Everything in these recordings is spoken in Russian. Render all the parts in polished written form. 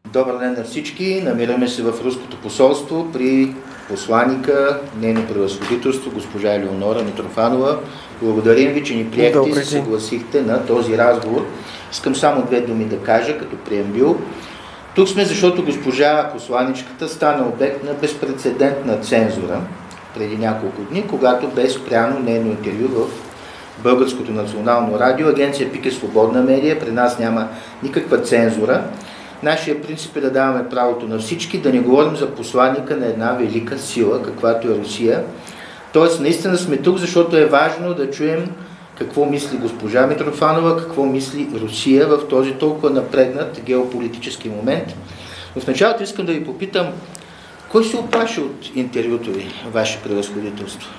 Добър ден на всички. Намираме се в Руското посолство при посланика, нейно превъзходителство, госпожа Елеонора Митрофанова. Благодарим ви, че ни приехте и се съгласихте на този разговор. Искам само две думи да кажа, като преамбюл. Тук сме, защото госпожа посланичката стана обект на безпрецедентна цензура преди няколко дни, когато бе спряно нейно интервю в Българското национално радио. Агенция ПИК е свободна медия, при нас няма никаква цензура. Нашия принцип е да даваме правото на всички, да не говорим за посланника на една велика сила, каквато е Русия. Тоест, наистина сме тук, защото е важно да чуем какво мисли госпожа Митрофанова, какво мисли Русия в този толкова напрегнат геополитически момент. Но в началото искам да ви попитам, кой се оплаши от интервюто ви, ваше превъзходителство?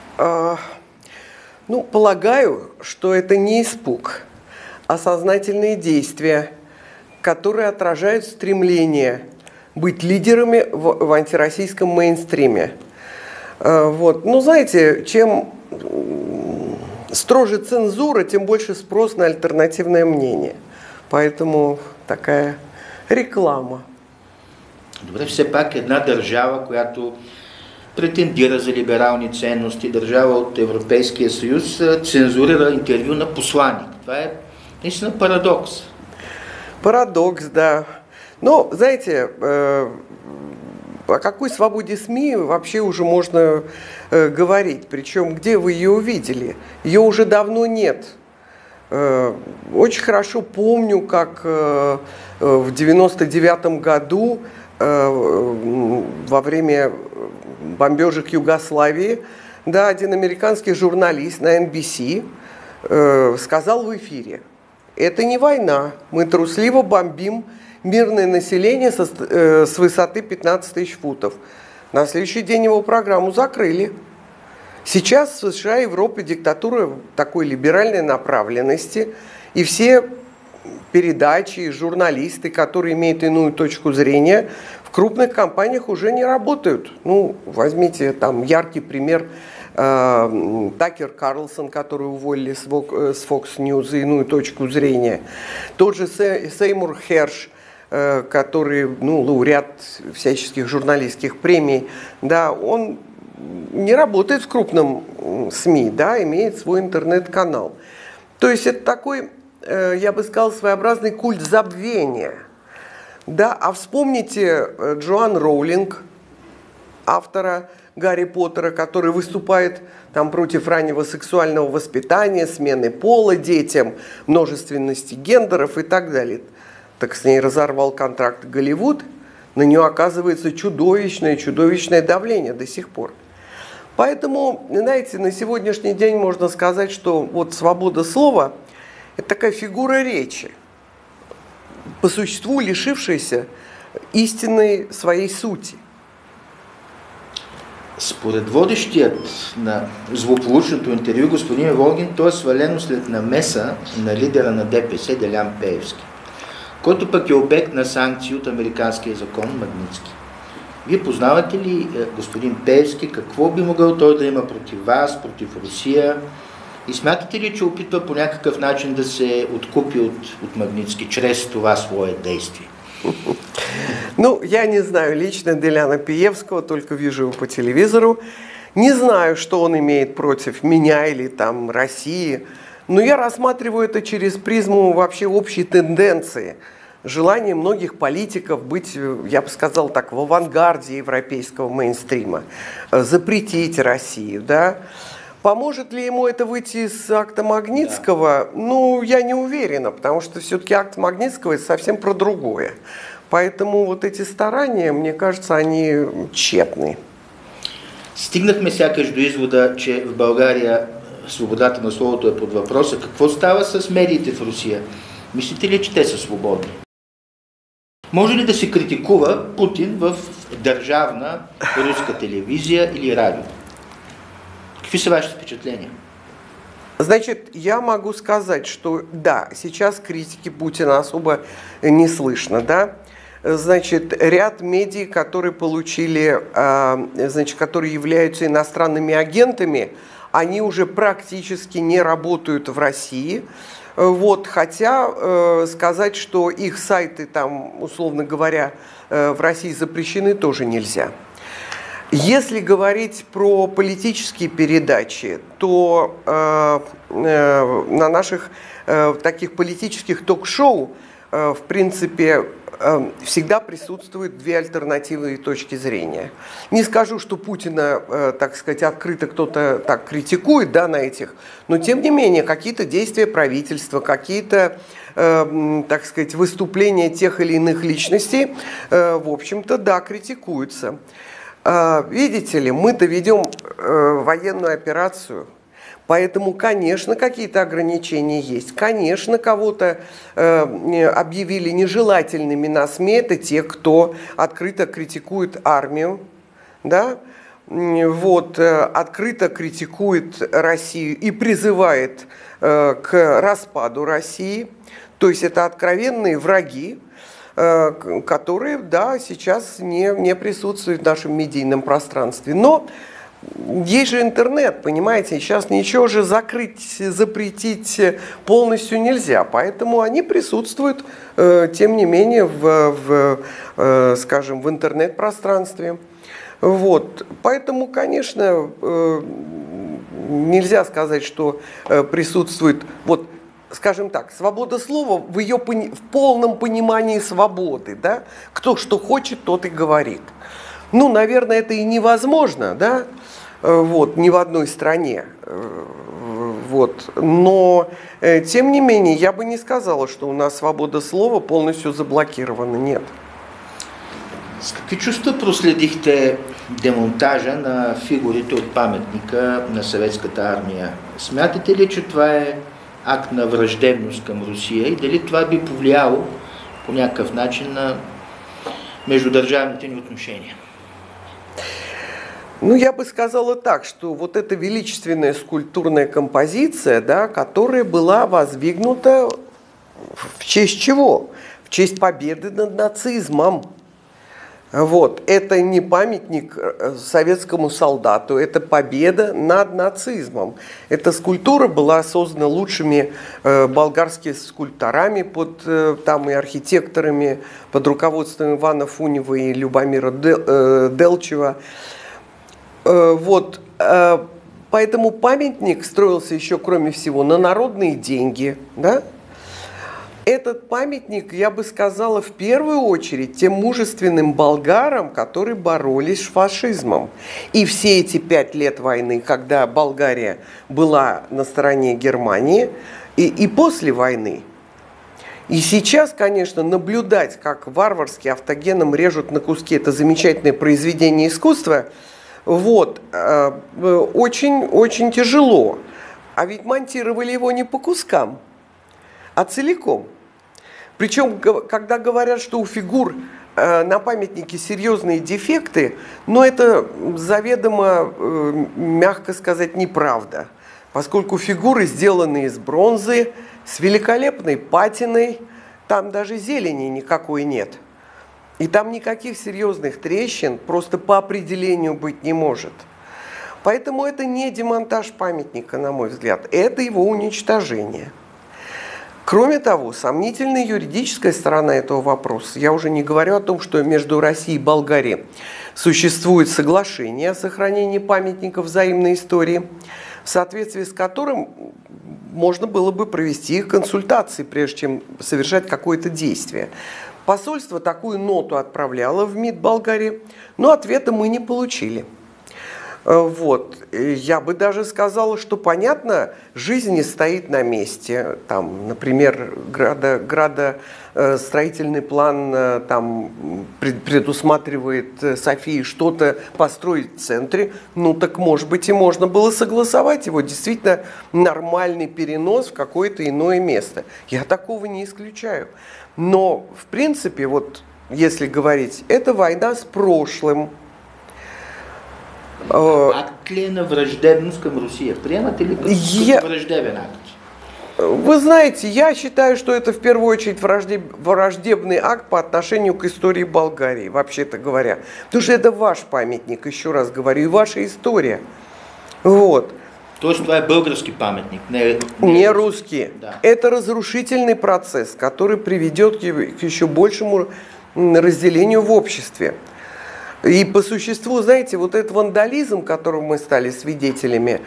Полагаю, что это не испуг, а сознательные действия, которые отражают стремление быть лидерами в антироссийском мейнстриме. Знаете, чем строже цензура, тем больше спрос на альтернативное мнение. Поэтому такая реклама. Добре, все пак една държава, която претендира за либерални ценности, държава от Европейския съюз, цензурира интервю на посланник. Това е наистина парадокс. Парадокс, да. Но, знаете, о какой свободе СМИ вообще уже можно говорить? Причем, где вы ее увидели? Ее уже давно нет. Очень хорошо помню, как в 1999 году во время бомбежек Югославии, один американский журналист на NBC сказал в эфире: это не война, мы трусливо бомбим мирное население с высоты 15 тысяч футов. На следующий день его программу закрыли. Сейчас в США и Европе диктатура такой либеральной направленности, и все передачи, журналисты, которые имеют иную точку зрения, в крупных компаниях уже не работают. Возьмите там яркий пример Такер Карлсон, который уволили с Fox News за иную точку зрения. Тот же Сеймур Херш, который лауреат всяческих журналистских премий, он не работает в крупном СМИ, имеет свой интернет-канал. То есть это такой, я бы сказал, своеобразный культ забвения. А вспомните Джоан Роулинг, автора Гарри Поттера, который выступает против раннего сексуального воспитания, смены пола детям, множественности гендеров и так далее. Так с ней разорвал контракт Голливуд, на нее оказывается чудовищное давление до сих пор. Поэтому, знаете, на сегодняшний день можно сказать, что свобода слова – это такая фигура речи, по существу лишившаяся истинной своей сути. Според водещият на злополучното интервю господин Волгин, то е свалено след намеса на лидера на ДПС Делян Пеевски, който пък е обект на санкции от американския закон Магнитски. Вие познавате ли господин Пеевски, какво би могъл той да има против вас, против Русия? И смятате ли, че опитва по някакъв начин да се откупи от Магнитски чрез това свое действие? Я не знаю лично Деляна Пеевского, только вижу его по телевизору. Не знаю, что он имеет против меня или России, но я рассматриваю это через призму вообще общей тенденции. Желание многих политиков быть, я бы сказал так, в авангарде европейского мейнстрима, запретить Россию, Поможет ли ему это выйти из акта Магнитского? Я не уверена, потому что все-таки акт Магнитского – это совсем про другое. Поэтому эти старания, мне кажется, они тщетны. Стигнахме сякаш до извода, че в България свободата на словото е под въпроса. Какво става с медиите в Русия? Мислите ли, че те са свободни? Може ли да се критикува Путин в държавна руска телевизия или радио? Какви са ваши впечатления? Значит, я могу сказать, что сейчас критики Путина особо не слышно, Значит, ряд медий, которые получили, которые являются иностранными агентами, они уже практически не работают в России. Вот, хотя сказать, что их сайты там, условно говоря, в России запрещены, тоже нельзя. Если говорить про политические передачи, то на наших таких политических ток-шоу, в принципе, всегда присутствуют две альтернативные точки зрения. Не скажу, что Путина, так сказать, открыто кто-то так критикует, да, на этих, но тем не менее какие-то действия правительства, какие-то, так сказать, выступления тех или иных личностей, в общем-то, да, критикуются. Видите ли, мы-то ведем военную операцию. Поэтому, конечно, какие-то ограничения есть. Конечно, кого-то объявили нежелательными на СМИ. Это те, кто открыто критикует армию, да? Вот, открыто критикует Россию и призывает к распаду России. То есть это откровенные враги, которые, да, сейчас не присутствуют в нашем медийном пространстве. Но есть же интернет, понимаете, сейчас ничего же закрыть, запретить полностью нельзя, поэтому они присутствуют, тем не менее, скажем, в интернет-пространстве. Вот. Поэтому, конечно, нельзя сказать, что присутствует, вот, скажем так, свобода слова в ее в полном понимании свободы, да? Кто что хочет, тот и говорит. Ну, наверное, это и невозможно, да, вот, ни в одной стране, вот, но, тем не менее, я бы не сказала, что у нас свобода слова полностью заблокирована, нет. С какви чувства проследихте демонтажа на фигурите от паметника на съветската армия? Смятате ли, че това е акт на враждебност към Русия и дали това би повлияло по някакъв начин на междудържавните ни отношения? Ну, я бы сказала так, что вот эта величественная скульптурная композиция, да, которая была воздвигнута в честь чего? В честь победы над нацизмом. Вот. Это не памятник советскому солдату, это победа над нацизмом. Эта скульптура была создана лучшими болгарскими скульпторами, там и архитекторами под руководством Ивана Фунева и Любомира Делчева. Вот, поэтому памятник строился еще, кроме всего, на народные деньги, да? Этот памятник, я бы сказала, в первую очередь тем мужественным болгарам, которые боролись с фашизмом. И все эти 5 лет войны, когда Болгария была на стороне Германии, и после войны. И сейчас, конечно, наблюдать, как варварски автогеном режут на куски это замечательное произведение искусства, вот, очень тяжело. А ведь монтировали его не по кускам, а целиком. Причем, когда говорят, что у фигур на памятнике серьезные дефекты, но это заведомо, мягко сказать, неправда. Поскольку фигуры сделаны из бронзы, с великолепной патиной, там даже зелени никакой нет. И там никаких серьезных трещин просто по определению быть не может. Поэтому это не демонтаж памятника, на мой взгляд, это его уничтожение. Кроме того, сомнительная юридическая сторона этого вопроса. Я уже не говорю о том, что между Россией и Болгарией существует соглашение о сохранении памятников взаимной истории, в соответствии с которым можно было бы провести их консультации, прежде чем совершать какое-то действие. Посольство такую ноту отправляло в МИД Болгарии, но ответа мы не получили. Вот. Я бы даже сказала, что, понятно, жизнь не стоит на месте. Там, например, градостроительный план там, предусматривает Софии что-то построить в центре. Ну так, может быть, и можно было согласовать его. Действительно, нормальный перенос в какое-то иное место. Я такого не исключаю. Но, в принципе, вот, если говорить, это война с прошлым. Акт ли на враждебност към Русия? Приемате ли като враждебен акт? Вы знаете, я считаю, что это в первую очередь враждебный акт по отношению к истории Болгарии, вообще-то говоря. Потому что это ваш памятник, еще раз говорю, и ваша история. Вот. То есть это българский памятник, не русский. Да. Это разрушительный процесс, который приведет к еще большему разделению в обществе. И по существу, знаете, вот этот вандализм, которому мы стали свидетелями,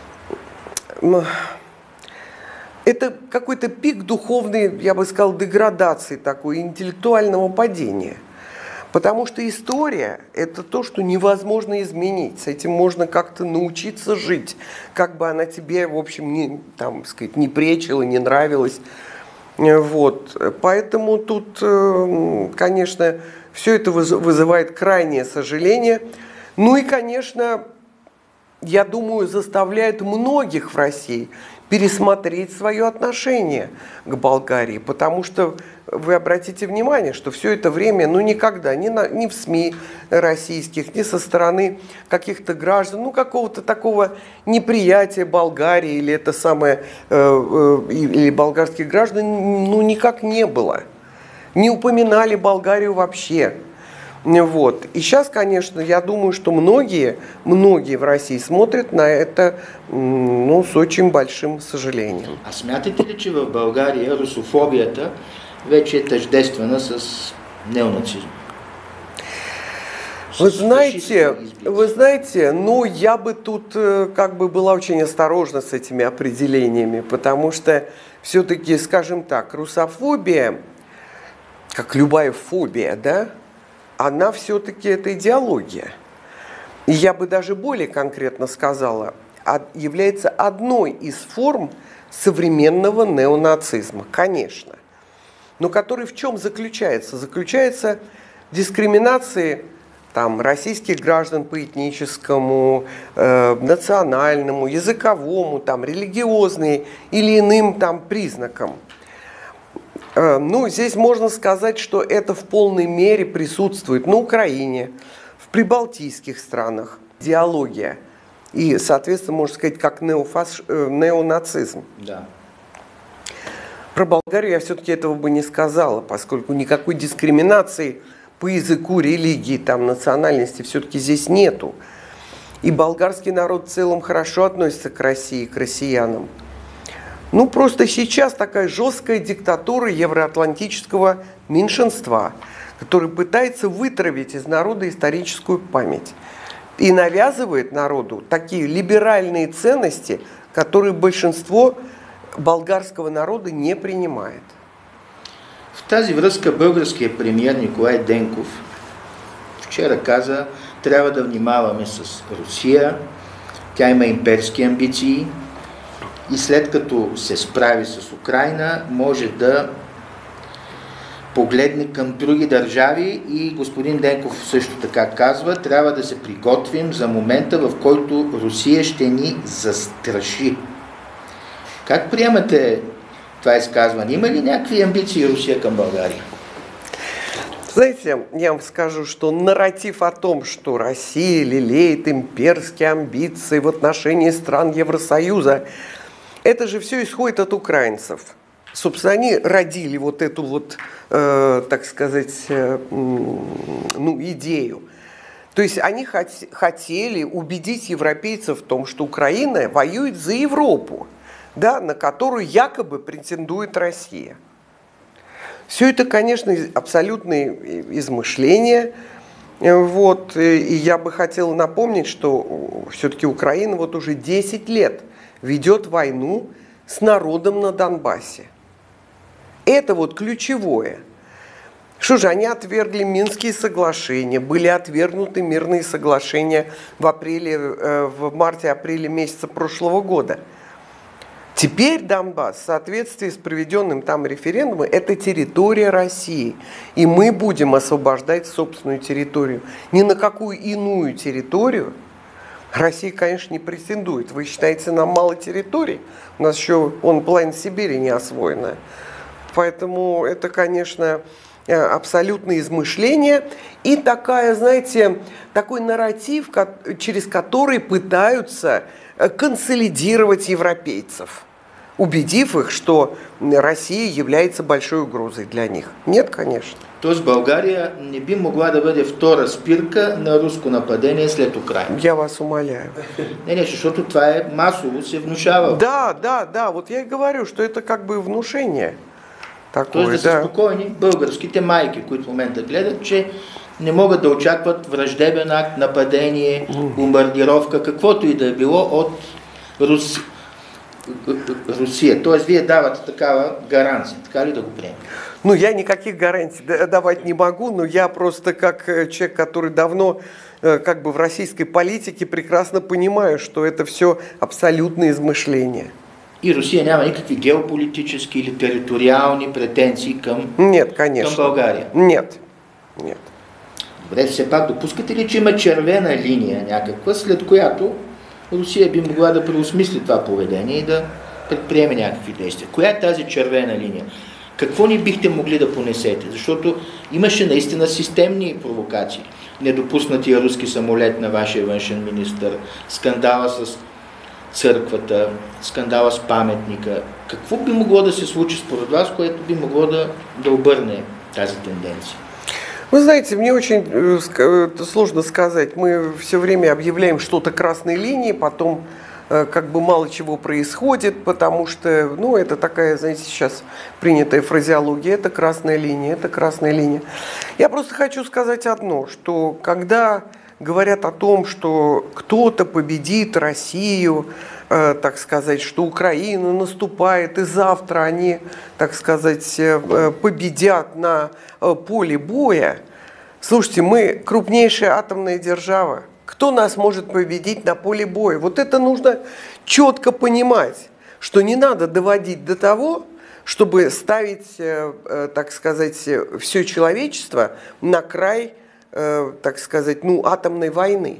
это какой-то пик духовной, я бы сказал, деградации, такой интеллектуального падения. Потому что история – это то, что невозможно изменить. С этим можно как-то научиться жить, как бы она тебе, в общем, не, там, сказать, не пречила, не нравилась. Вот. Поэтому тут, конечно, все это вызывает крайнее сожаление. Ну и, конечно, я думаю, заставляет многих в России пересмотреть свое отношение к Болгарии, потому что вы обратите внимание, что все это время, ну никогда, ни в СМИ российских, ни со стороны каких-то граждан, ну какого-то такого неприятия Болгарии или это самое, или болгарских граждан, ну никак не было. Не упоминали Болгарию вообще. Вот. И сейчас, конечно, я думаю, что многие в России смотрят на это ну, с очень большим сожалением. А смятате ли, че в България русофобията вече е тъждествена с неонацизм? Вы знаете, ну я бы тут как бы была очень осторожна с этими определениями, потому что все-таки, скажем так, русофобия, как любая фобия, да, она все-таки это идеология. И я бы даже более конкретно сказала, является одной из форм современного неонацизма, конечно. Но который в чем заключается? Заключается в дискриминации там, российских граждан по этническому, национальному, языковому, там, религиозным или иным там, признакам. Ну, здесь можно сказать, что это в полной мере присутствует на Украине, в прибалтийских странах. Идеология. И, соответственно, можно сказать, как неонацизм. Да. Про Болгарию я все-таки этого бы не сказала, поскольку никакой дискриминации по языку, религии, там, национальности все-таки здесь нету. И болгарский народ в целом хорошо относится к России, к россиянам. Ну, просто сейчас такая жесткая диктатура евроатлантического меньшинства, который пытается вытравить из народа историческую память и навязывает народу такие либеральные ценности, которые большинство болгарского народа не принимает. В тази връзка българският премиер Николай Денков вчера каза, трябва да внимаваме с Русия, тя има имперски амбиции и след като се справи с Украйна, може да погледне към други държави и господин Денков също така казва, трябва да се приготвим за момента, в който Русия ще ни застраши. Как приемате това изказване? Има ли някакви амбиции Русия към България? Знаете, я вам скажу, что нарратив о том, что Россия лелеет имперские амбиции в отношении стран Евросоюза, это же все исходит от украинцев. Собственно, они родили вот эту вот, так сказать, ну, идею. То есть они хотели убедить европейцев в том, что Украина воюет за Европу, да, на которую якобы претендует Россия. Все это, конечно, абсолютные измышления. Вот. И я бы хотела напомнить, что все-таки Украина вот уже 10 лет ведет войну с народом на Донбассе. Это вот ключевое. Что же, они отвергли Минские соглашения, были отвергнуты мирные соглашения в марте-апреле месяца прошлого года. Теперь Донбасс, в соответствии с проведенным там референдумом, это территория России. И мы будем освобождать собственную территорию. Ни на какую иную территорию Россия, конечно, не претендует. Вы считаете, нам мало территорий? У нас еще половина Сибири не освоена. Поэтому это, конечно, абсолютное измышление и такая, знаете, такой нарратив, через который пытаются консолидировать европейцев. убедив их, что Россия является большой угрозой для них. Нет, конечно. Тоест България не би могла да бъде втора спирка на руско нападение след Украина. Я вас умоляю. Не, защото това е масово се внушава. Да, вот я и говорю, что это как бы внушение. Такое, Тоест да са спокойни българските майки, които в момента гледат, че не могат да очакват враждебен акт, нападение, бомбардировка, каквото и да е било от Русия. Тоест вие давате такава гаранция, така ли да го приемем? Ну, я никаких гарантий давать не могу, но я просто как человек, который давно как бы в российской политике, прекрасно понимаю, что это все абсолютно измышление. И Русия няма никакви геополитически или териториални претенции към, Нет, конечно. към България? Нет. Добре, все пак допускате ли, че има червена линия някаква, след която Русия би могла да преосмисли това поведение и да предприеме някакви действия? Коя е тази червена линия? Какво ни бихте могли да понесете? Защото имаше наистина системни провокации. Недопуснатия руски самолет на вашия външен министър, скандала с църквата, скандала с паметника. Какво би могло да се случи според вас, което би могло да обърне тази тенденция? Вы знаете, мне очень сложно сказать. Мы все время объявляем что-то красной линией, потом как бы мало чего происходит, потому что, ну, это такая, знаете, сейчас принятая фразеология, это красная линия, это красная линия. Я просто хочу сказать одно, что когда говорят о том, что кто-то победит Россию, так сказать, что Украина наступает, и завтра они, так сказать, победят на поле боя. Слушайте, мы крупнейшая атомная держава. Кто нас может победить на поле боя? Вот это нужно четко понимать, что не надо доводить до того, чтобы ставить, так сказать, все человечество на край, так сказать, ну, атомной войны.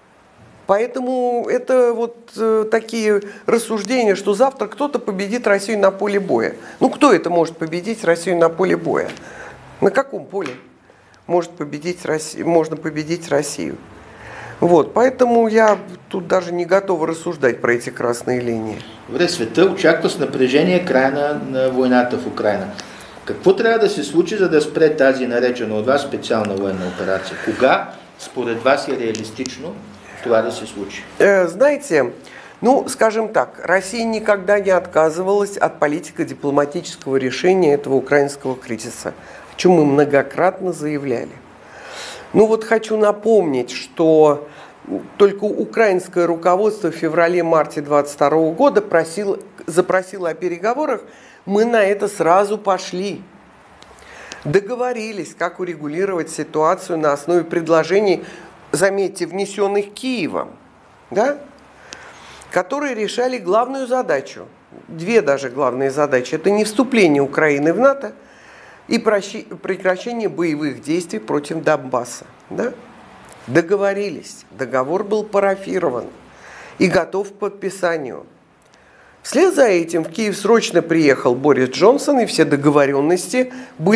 Поэтому это вот такие рассуждения, что завтра кто-то победит Россию на поле боя. Ну, кто это может победить Россию на поле боя? На каком поле можно победить Россию? Вот, поэтому я тут даже не готова рассуждать про эти красные линии. Добре, света очаква с напрежение края на войната в Украина. Какво трябва да се случи, за да спре тази наречена от вас специална военна операция? Кога, според вас, е реалистично това да се случи? Знаете, ну, скажем так, Россия никогда не отказывалась от политико-дипломатического решения этого украинского кризиса, о чем мы многократно заявляли. Ну вот хочу напомнить, что только украинское руководство в феврале-марте 2022 года запросило о переговорах, мы на это сразу пошли. Договорились, как урегулировать ситуацию на основе предложений, заметьте, внесенных Киевом, да, которые решали главную задачу, две даже главные задачи. Это не вступление Украины в НАТО и прекращение боевых действий против Донбасса. Да? Договорились, договор был парафирован и готов к подписанию. Вслед за этим в Киев срочно приехал Борис Джонсон, и все договоренности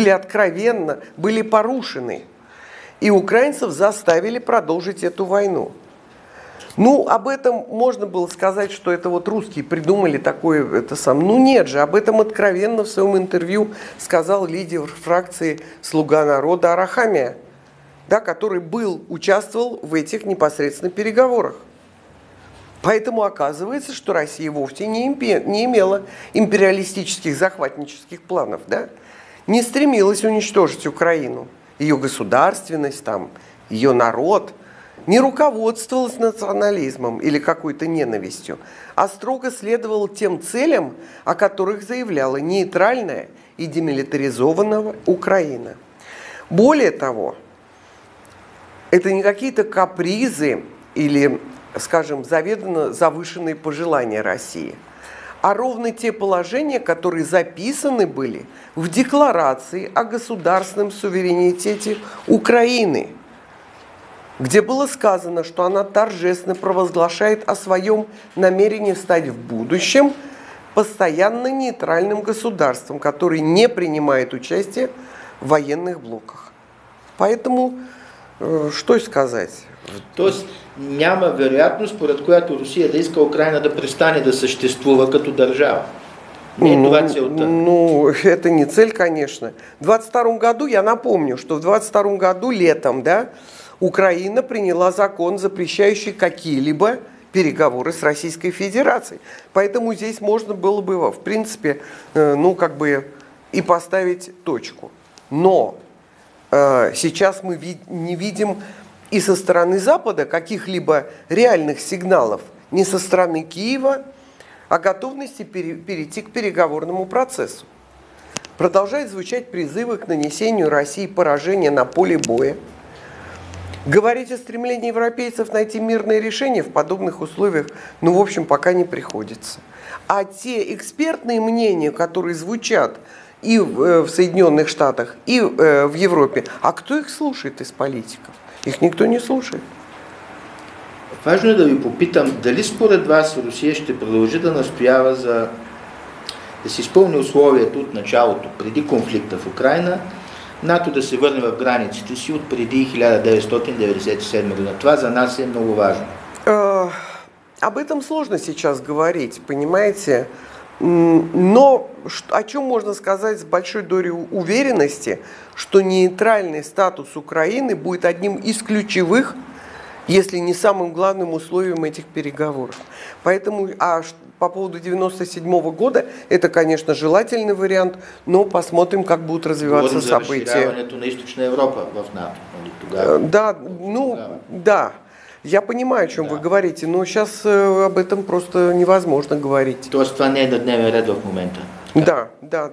были порушены. И украинцев заставили продолжить эту войну. Ну, об этом можно было сказать, что это вот русские придумали такое, Ну нет же, об этом откровенно в своем интервью сказал лидер фракции «Слуга народа» Арахамия, да, который участвовал в этих непосредственно переговорах. Поэтому оказывается, что Россия вовсе не имела империалистических захватнических планов, да? Не стремилась уничтожить Украину, ее государственность, ее народ, не руководствовалась национализмом или какой-то ненавистью, а строго следовала тем целям, о которых заявляла нейтральная и демилитаризованная Украина. Более того, это не какие-то капризы или, скажем, заведомо завышенные пожелания России, а ровно те положения, которые записаны были в Декларации о государственном суверенитете Украины, где было сказано, что она торжественно провозглашает о своем намерении стать в будущем постоянно нейтральным государством, который не принимает участие в военных блоках. Поэтому, что сказать? Тоест няма вероятност, според която Русия да иска Украина да престане да съществува като държава. Не това целта. Ну, это не цель, конечно. В 22 году, я напомню, что в 22 году летом, да, Украина приняла закон, запрещающий какие-либо переговоры с Российской Федерацией. Поэтому здесь можно было бы, в принципе, ну, как бы и поставить точку. Но сейчас мы не видим и со стороны Запада каких-либо реальных сигналов, ни со стороны Киева, о готовности перейти к переговорному процессу. Продолжают звучать призывы к нанесению России поражения на поле боя. Говорить о стремлении европейцев найти мирное решение в подобных условиях, ну, в общем, пока не приходится. А те экспертные мнения, которые звучат и в Соединенных Штатах, и в Европе, а кто их слушает из политиков? Их никто не слушает. Важно е да ви попитам, дали според вас Русия ще продължи да настоява за да се изпълни условието от началото, преди конфликта в Украйна, НАТО да се върне в границите си от преди 1997 година. Това за нас е много важно. Об этом сложно сейчас говорить, понимаете? Но о чем можно сказать с большой долей уверенности, что нейтральный статус Украины будет одним из ключевых, если не самым главным условием этих переговоров. Поэтому, по поводу 1997 года, это, конечно, желательный вариант, но посмотрим, как будут развиваться события. На Източная Европа в НАТО. Да, ну, да. Я понимаю, о чем вы говорите, но сейчас об этом просто невозможно говорить. То есть това не е на дневен ред в момента? Да.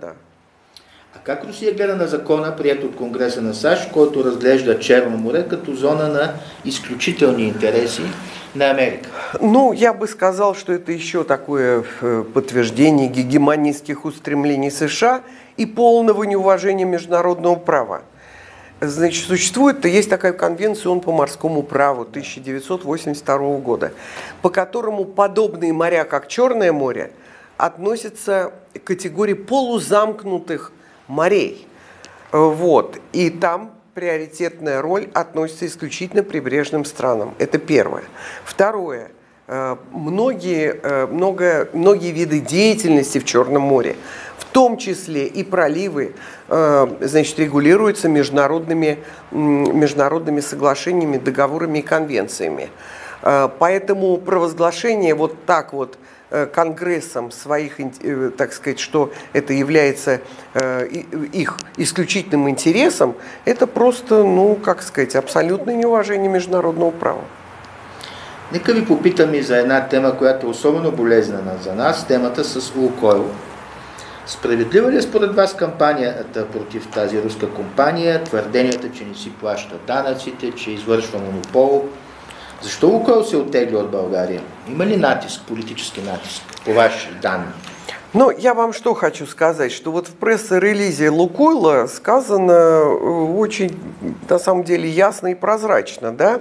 А как Русия гледа на закона, прият от Конгреса на САЩ, който разглежда Черно море като зона на изключителни интереси на Америка? Ну, я бы сказал, что это еще такое подтверждение гегемонистских устремлений США и полного неуважения международного права. Значит, есть такая конвенция ООН по морскому праву 1982 года, по которому подобные моря, как Черное море, относятся к категории полузамкнутых морей. Вот. И там приоритетная роль относится исключительно к прибрежным странам. Это первое. Второе. Многие виды деятельности в Черном море, в том числе и проливы, значит, регулируются международными соглашениями, договорами и конвенциями. Поэтому провозглашение вот так вот Конгрессом своих, так сказать, что это является их исключительным интересом, это просто, ну, как сказать, абсолютное неуважение международного права. Нека ви попитам и за една тема, която е особено болезнена за нас, темата с Лукойл. Справедлива ли е според вас кампанията против тази руска компания, твърденията, че не си плаща данъците, че извършва монопол? Защо Лукойл се оттегли от България? Има ли натиск, политический натиск, по ваши данни? Ну, я вам что хочу сказать, что вот в пресс-релизе Лукойла сказано очень, на самом деле, ясно и прозрачно, да,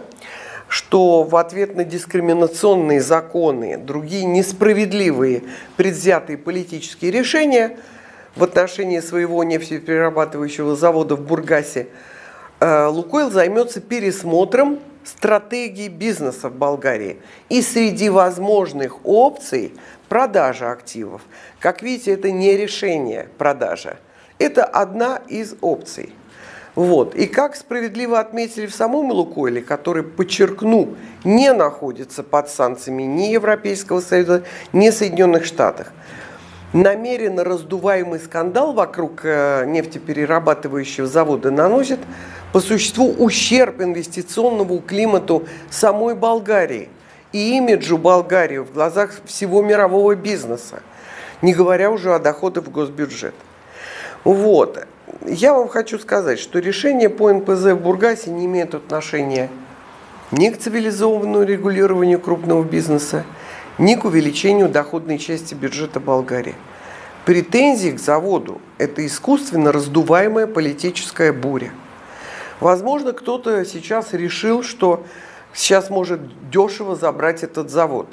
что в ответ на дискриминационные законы, другие несправедливые предвзятые политические решения в отношении своего нефтеперерабатывающего завода в Бургасе, Лукойл займется пересмотром стратегии бизнеса в Болгарии. И среди возможных опций продажа активов. Как видите, это не решение продажа. Это одна из опций. Вот. И как справедливо отметили в самом Лукойле, который, подчеркну, не находится под санкциями ни Европейского Союза, ни Соединенных Штатов, намеренно раздуваемый скандал вокруг нефтеперерабатывающего завода наносит по существу ущерб инвестиционному климату самой Болгарии и имиджу Болгарии в глазах всего мирового бизнеса, не говоря уже о доходах в госбюджет. Вот. Я вам хочу сказать, что решение по НПЗ в Бургасе не имеет отношения ни к цивилизованному регулированию крупного бизнеса, ни к увеличению доходной части бюджета Болгарии. Претензии к заводу – это искусственно раздуваемая политическая буря. Возможно, кто-то сейчас решил, что сейчас может дешево забрать этот завод.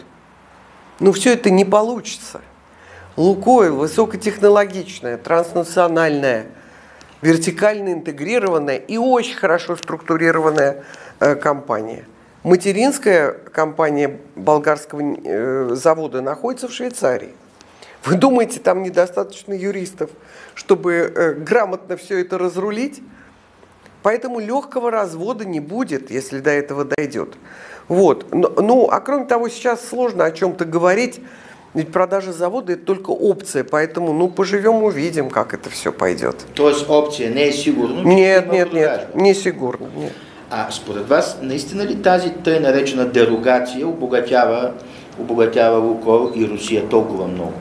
Но все это не получится. Лукойл – высокотехнологичная, транснациональная, вертикально интегрированная и очень хорошо структурированная компания. Материнская компания болгарского завода находится в Швейцарии. Вы думаете, там недостаточно юристов, чтобы грамотно все это разрулить? Поэтому легкого развода не будет, если до этого дойдет. Вот. Ну, а кроме того, сейчас сложно о чем-то говорить, ведь продажа завода – это только опция, поэтому, ну, поживем, увидим, как это все пойдет. То есть опция не е сигурно? Нет, не сигурно. Нет. А според вас, наистина ли тази тъй наречена дерогация обогатява Лукойл и Русия толкова много?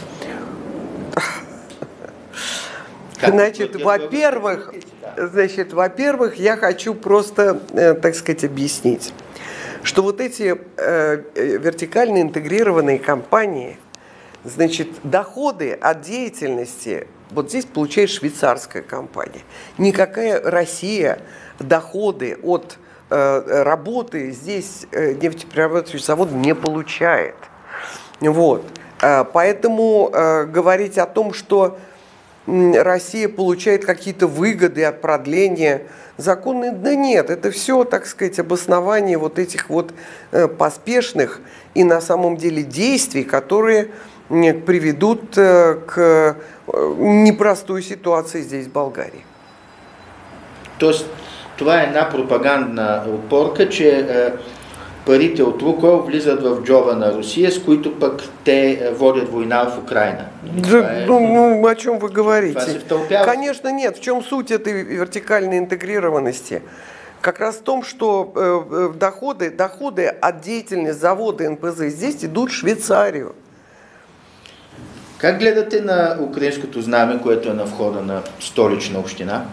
Значит, во-первых, я хочу просто, так сказать, объяснить, что вот эти вертикально интегрированные компании, значит, доходы от деятельности, вот здесь получает швейцарская компания. Никакая Россия доходы от работы здесь нефтеперерабатывающего завода не получает. Вот. Поэтому говорить о том, что Россия получает какие-то выгоды от продления законной, да нет, это все, так сказать, обоснование вот этих вот поспешных и на самом деле действий, которые приведут к непростой ситуации здесь, в Болгарии. То есть това е една пропагандна опорка, че парите от Лукойл влизат в джоба на Русия, с които пък те водят война в Украина. Ну, о чем вы говорите? Това се втълпява? Конечно, нет. В чем суть этой вертикальной интегрированности? Как раз в том, что доходы от деятельности завода НПЗ здесь идут в Швейцарию. Как гледате на украинското знаме, което е на входа на столична община?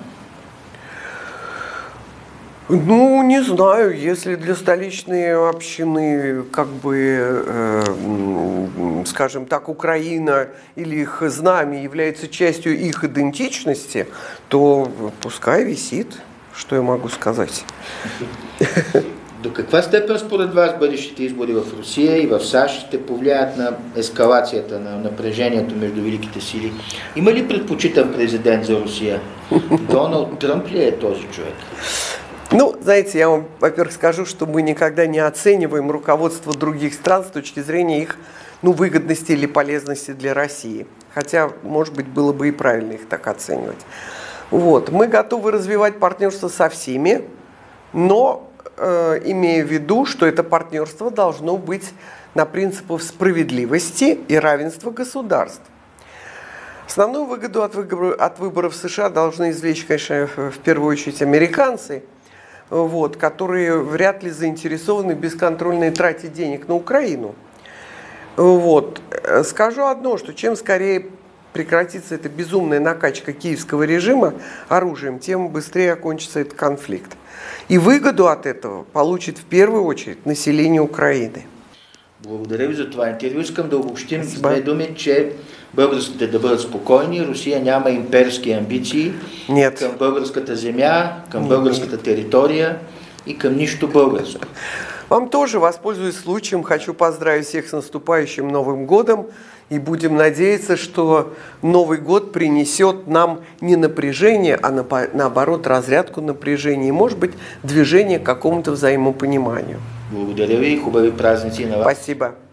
Ну, не знаю, если для столичной общины, как бы, скажем так, Украина или их знамя является частью их идентичности, то пускай висит, что я могу сказать. До каква степен според вас бъдещите избори в Русия и в САЩ ще повлияят на ескалацията на напрежението между великите сили? Има ли предпочитан президент за Русия? Доналд Тръмп ли е този човек? Ну, знаете, я вам, во-первых, скажу, что мы никогда не оцениваем руководство других стран с точки зрения их, ну, выгодности или полезности для России. Хотя, может быть, было бы и правильно их так оценивать. Вот. Мы готовы развивать партнерство со всеми, но имея в виду, что это партнерство должно быть на принципах справедливости и равенства государств. Основную выгоду от выборов США должны извлечь, конечно, в первую очередь американцы, вот, которые вряд ли заинтересованы в бесконтрольной трате денег на Украину. Вот. Скажу одно, что чем скорее прекратится эта безумная накачка киевского режима оружием, тем быстрее окончится этот конфликт. И выгоду от этого получит в первую очередь население Украины. Благодаря ви за това интервю. Искам да обобщим с две думи, че българските да бъдат спокойни, Русия няма имперски амбиции към българската земя, към българската територия и към нищо българско. Вам тоже, воспользуясь случаем, хочу поздравить всех с наступающим Новым годом и будем надеяться, что Новый год принесет нам не напряжение, а наоборот разрядку напряжения и, может быть, движение к какому-то взаимопониманию. Благодаря ви и хубави празници на вас. Спасибо.